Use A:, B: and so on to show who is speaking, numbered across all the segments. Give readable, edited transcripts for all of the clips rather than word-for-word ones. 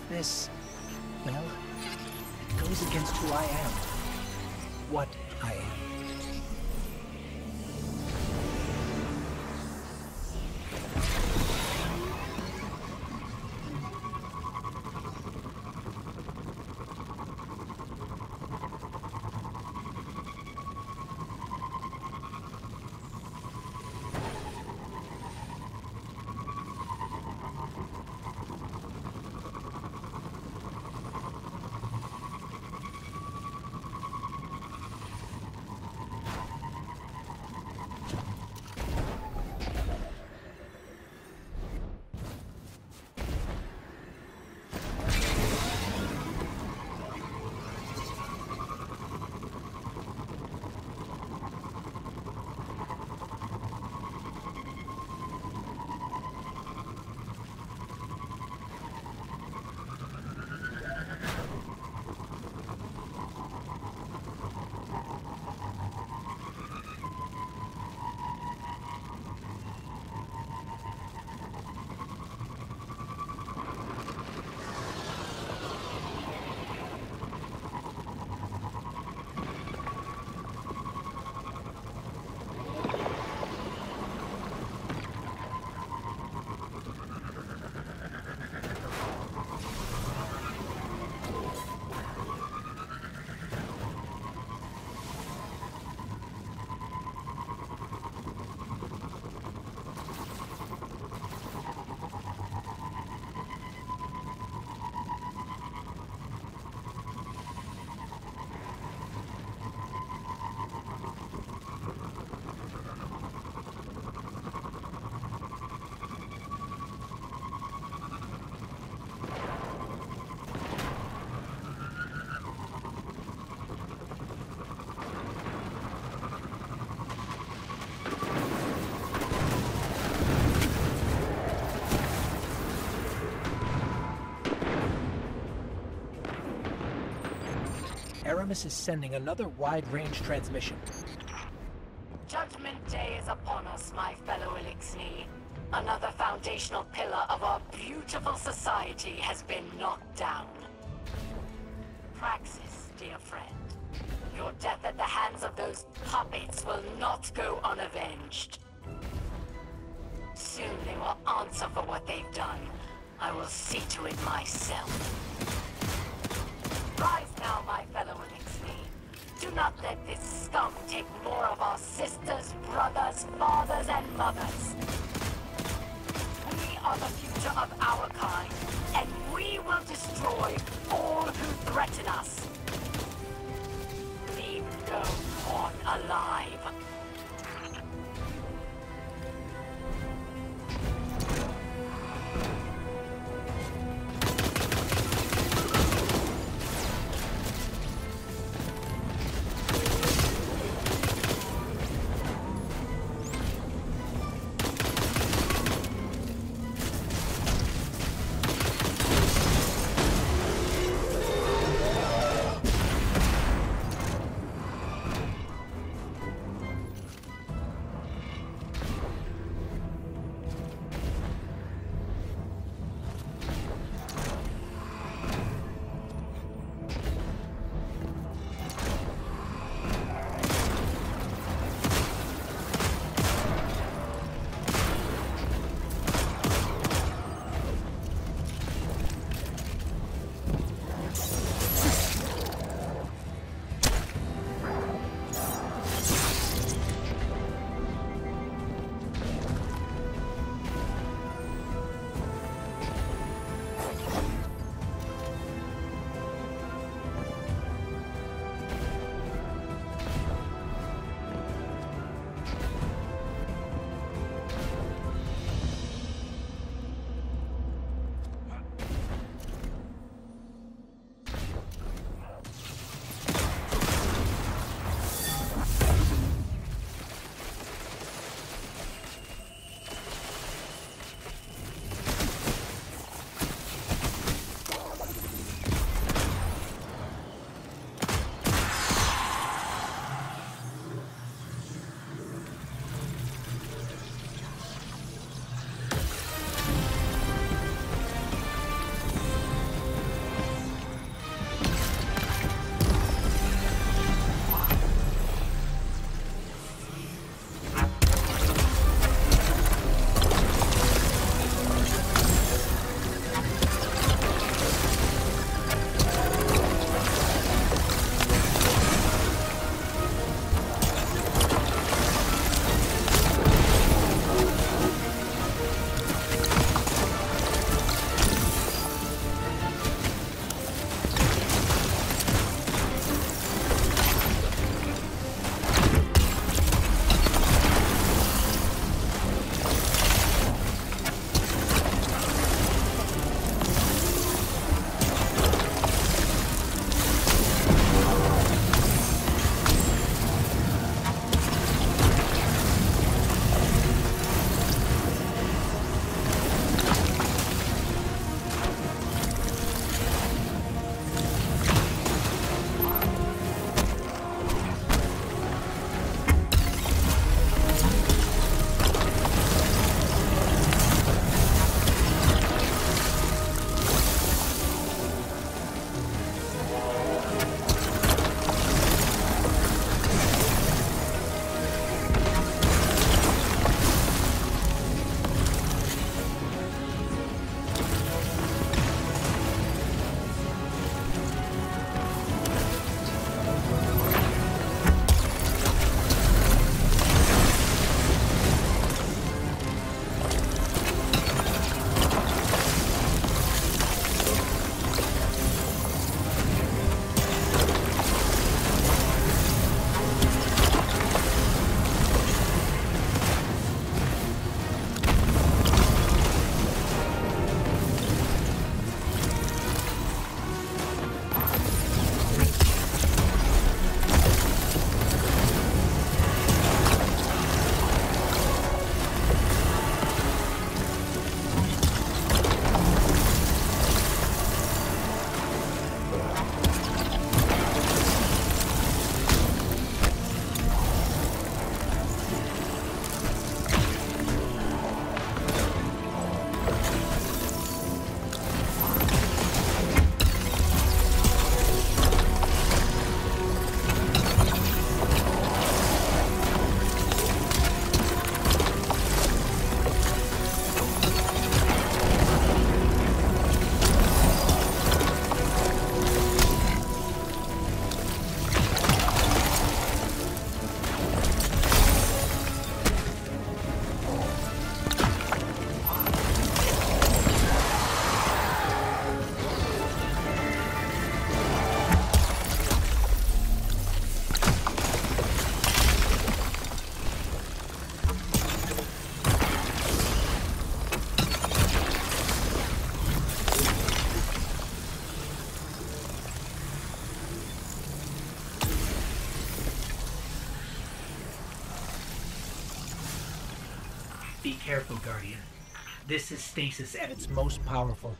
A: This, well, it goes against who I am. What I am. Aramis is sending another wide-range transmission.
B: Judgment Day is upon us, my fellow Elixni. Another foundational pillar of our beautiful society has been knocked down. Praxis, dear friend. Your death at the hands of those puppets will not go unavenged. Soon they will answer for what they've done. I will see to it myself. Rise now, my fellow Elixni. Do not let this scum take more of our sisters, brothers, fathers, and mothers. We are the future of our kind, and we will destroy all who threaten us. Leave no one alive.
A: Be careful, Guardian. This is stasis at its most powerful.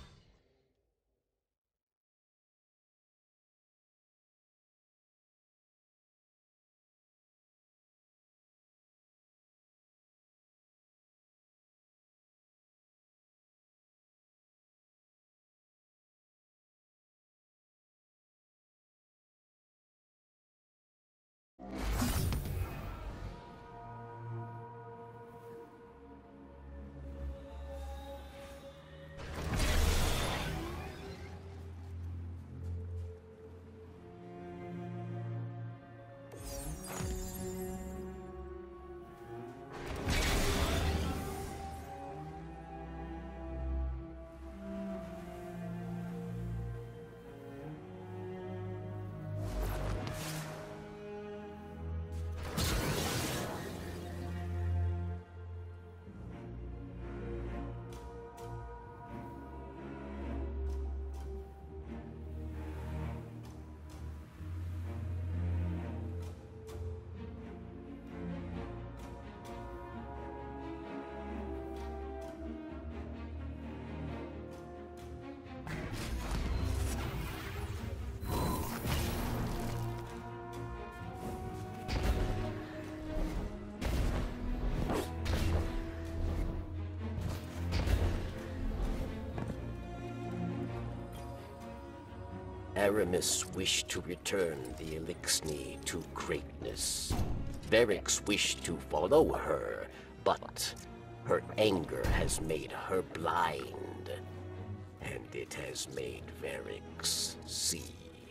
C: Aramis wished to return the Eliksni to greatness. Verix wished to follow her, but her anger has made her blind. And it has made Verix see.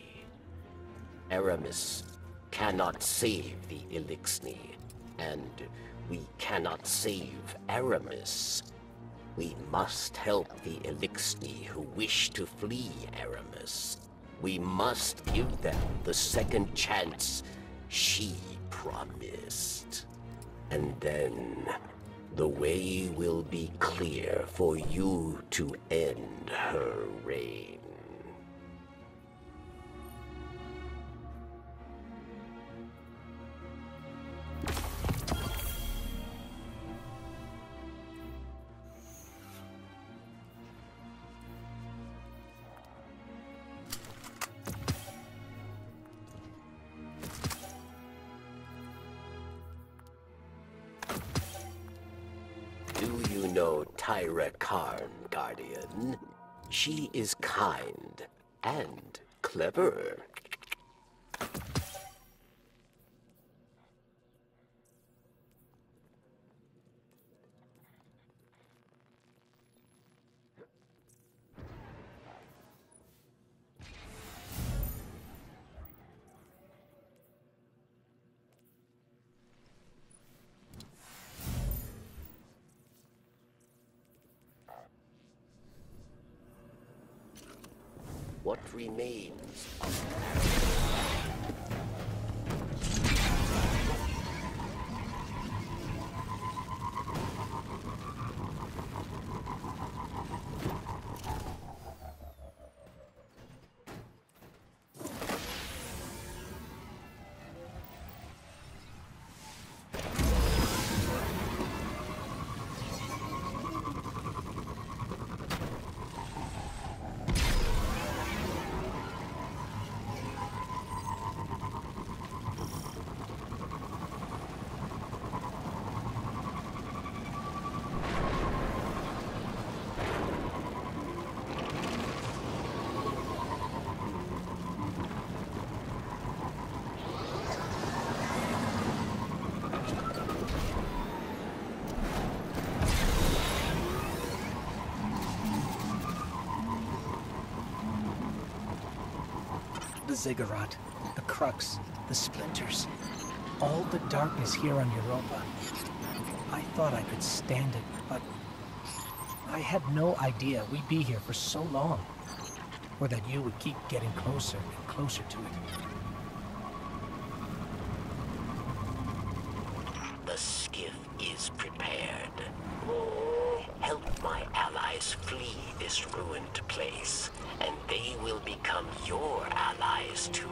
C: Aramis cannot save the Eliksni, and we cannot save Aramis. We must help the Eliksni who wish to flee Aramis. We must give them the second chance she promised. And then the way will be clear for you to end her reign. Do you know Tyra Karn, Guardian? She is kind and clever. What remains of
A: The ziggurat, the crux, the splinters, all the darkness here on Europa. I thought I could stand it, but I had no idea we'd be here for so long, or that you would keep getting closer and closer to it.
C: the skiff is prepared. Help my allies flee this ruined place, and they will become your allies too.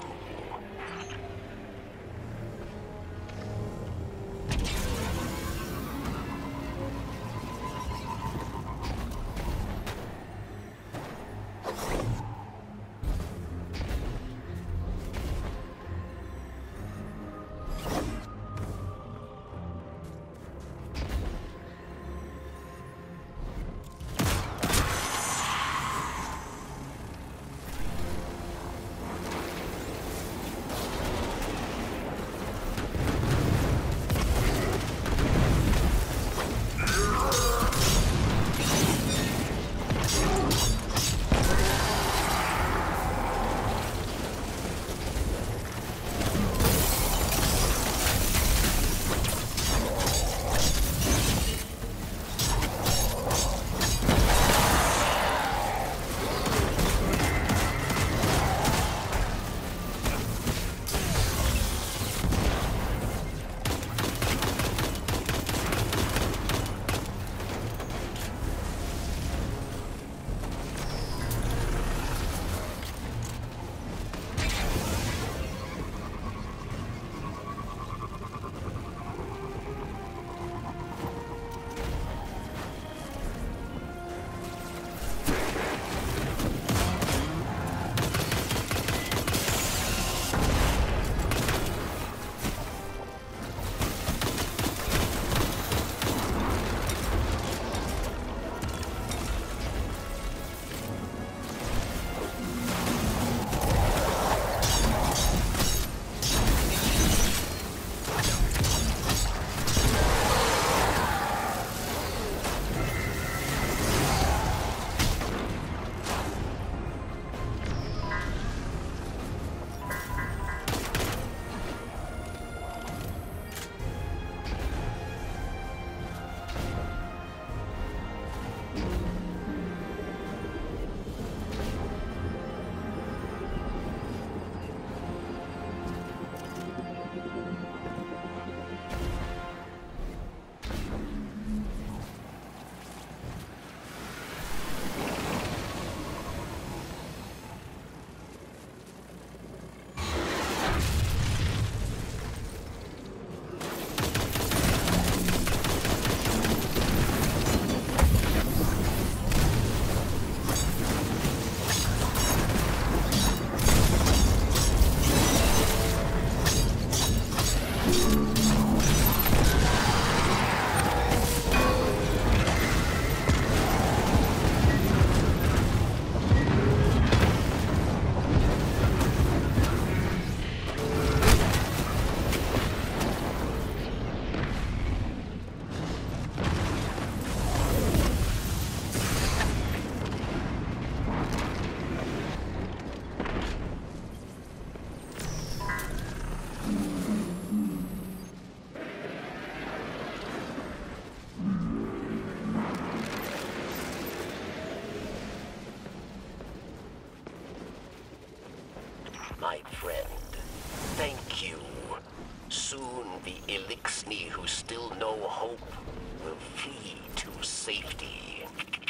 C: my friend. Thank you. Soon the Elixni who still know hope will flee to safety.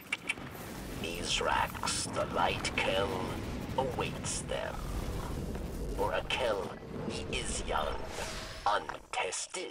C: Mithrax, the Light Kel, awaits them. For a Kel, he is young, untested.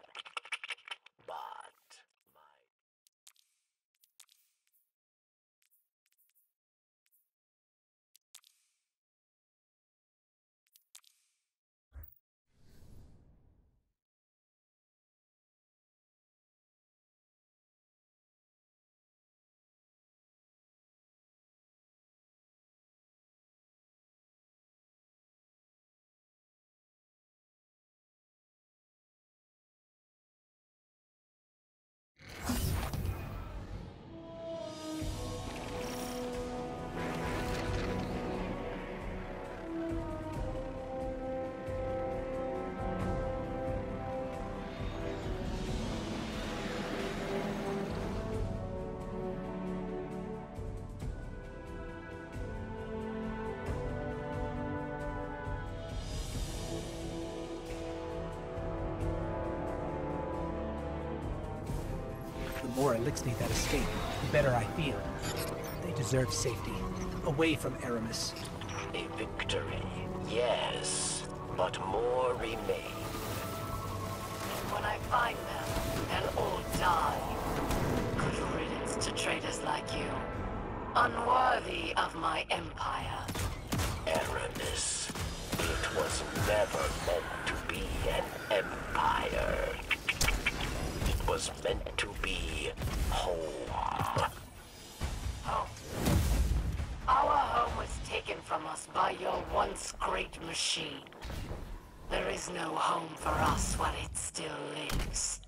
A: The more Elixni that escape, the better I feel. They deserve safety, away from Aramis.
C: A victory, yes, but more remain.
B: And when I find them, they'll all die. Good riddance to traitors like you. Unworthy of my empire.
C: Aramis, it was never meant to be an empire. It was meant to be home.
B: Home. Our home was taken from us by your once great machine. There is no home for us while it still lives.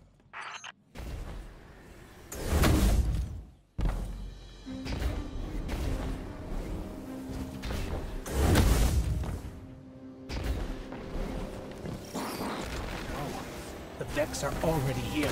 A: The Vex are already here.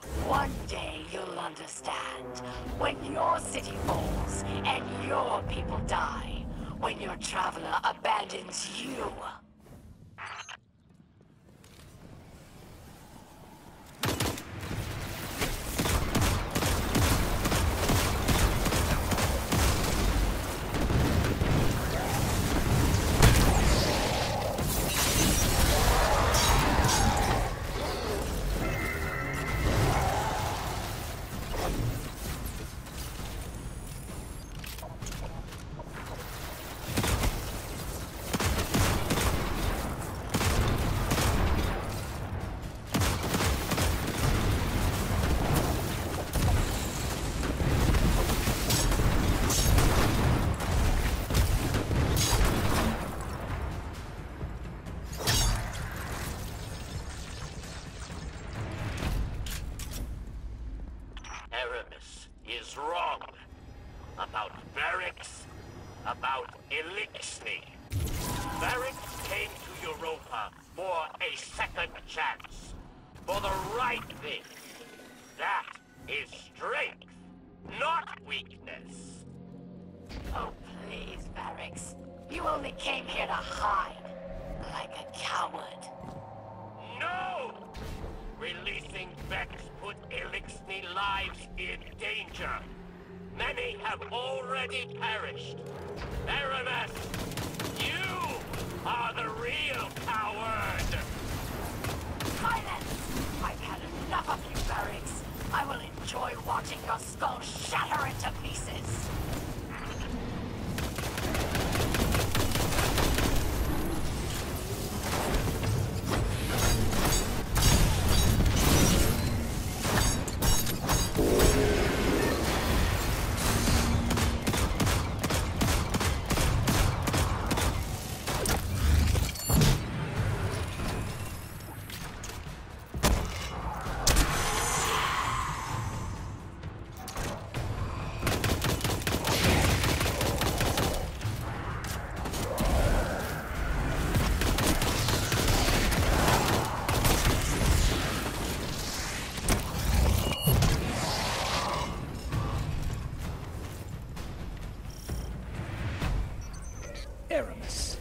B: One day you'll understand. When your city falls and your people die. When your traveler abandons you.
C: Aramis is wrong about Variks, about Eliksni. Variks came to Europa for a second chance, for the right thing. That is strength, not weakness.
B: Oh, please, Variks. You only came here to hide, like a coward.
C: No! Releasing Vex put Eliksni lives in danger. Many have already perished. Aramis, you are the real coward!
B: Silence! I've had enough of you, Variks. I will enjoy watching your skull shatter into pieces.
A: Aramis.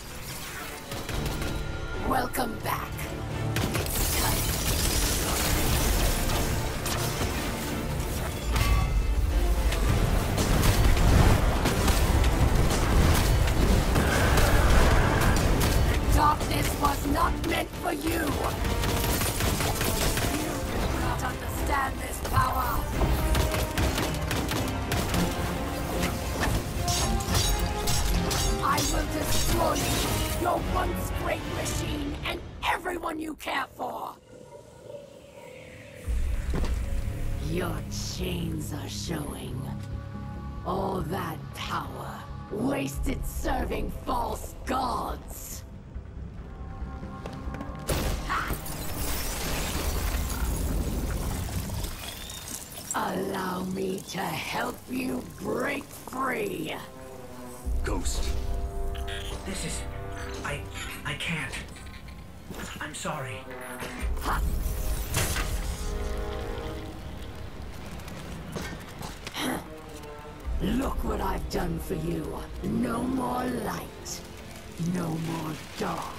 B: Welcome back. It's time. Darkness was not meant for you. You do not understand this power. I will destroy you, your once great machine, and everyone you care for! Your chains are showing. All that power, wasted serving false gods! Ha! Allow me to help you break free!
D: Ghost.
A: This is... I can't. I'm sorry.
B: Ha! Look what I've done for you. No more light. No more dark.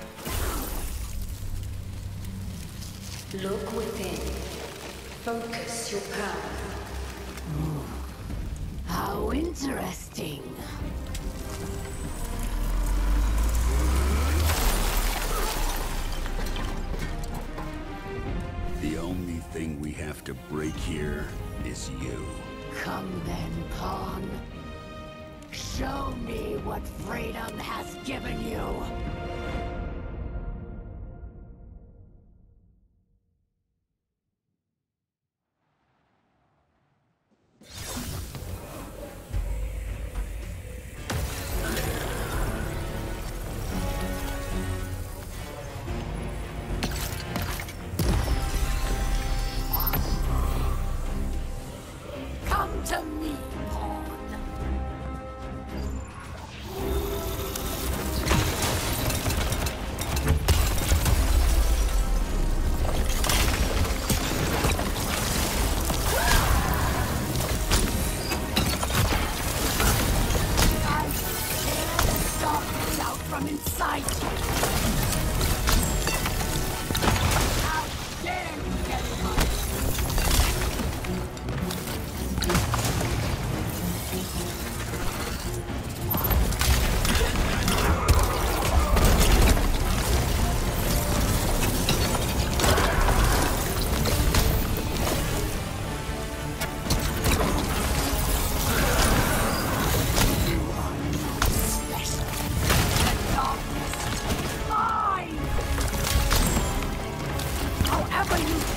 E: Look within. Focus your power.
B: How interesting.
D: The only thing we have to break here is you.
B: Come then, Pawn. Show me what freedom has given you. Come to me, Pawn.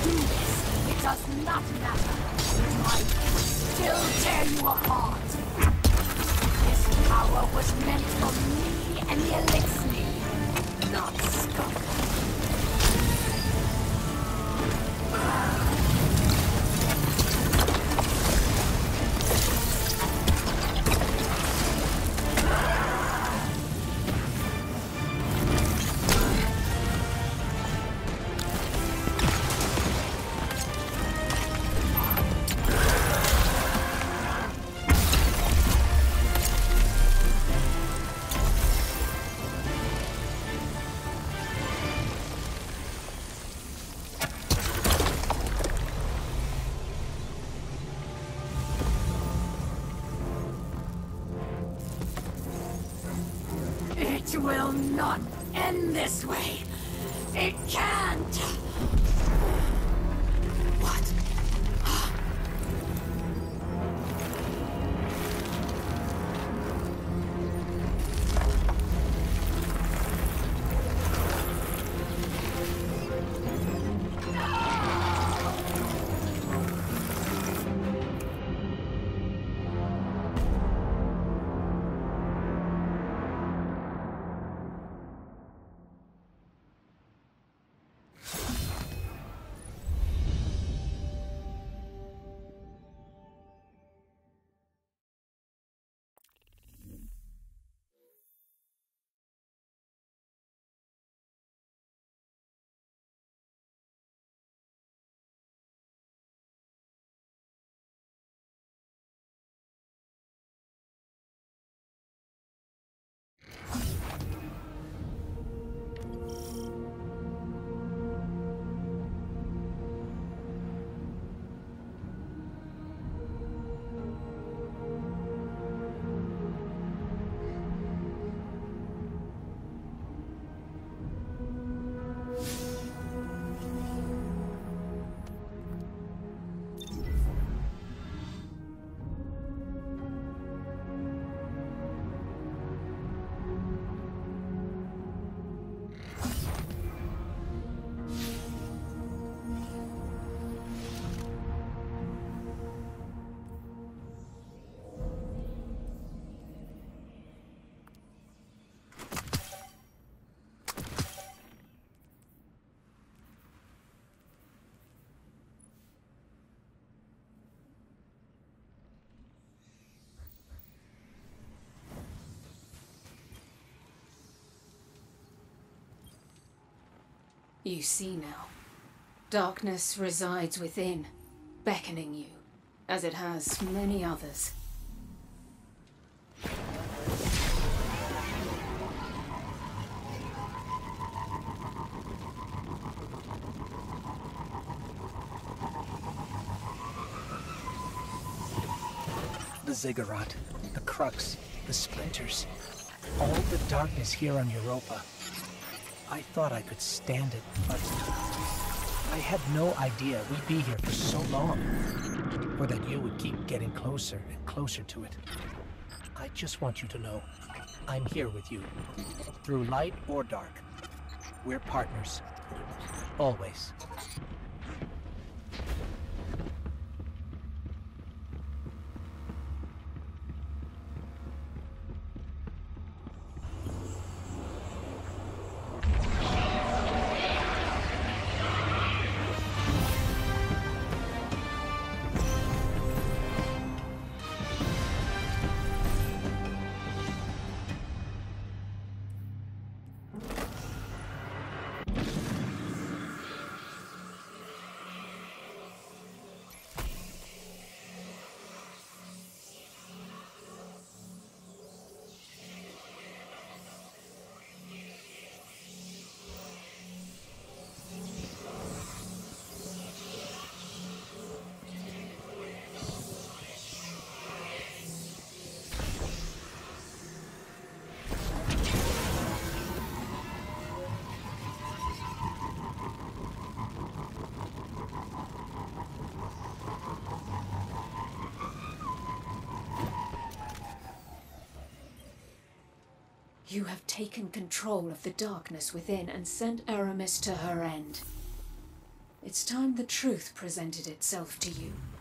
B: do this, it does not matter. I can still tear you apart. This power was meant for me and the Elixir, not scum. It will not end this way. It can't. What?
E: You see now. Darkness resides within, beckoning you, as it has many others.
A: The ziggurat, the crux, the splinters, all the darkness here on Europa. I thought I could stand it, but I had no idea we'd be here for so long, or that you would keep getting closer and closer to it. I just want you to know, I'm here with you, through light or dark. We're partners, always.
E: You have taken control of the darkness within and sent Aramis to her end. It's time the truth presented itself to you.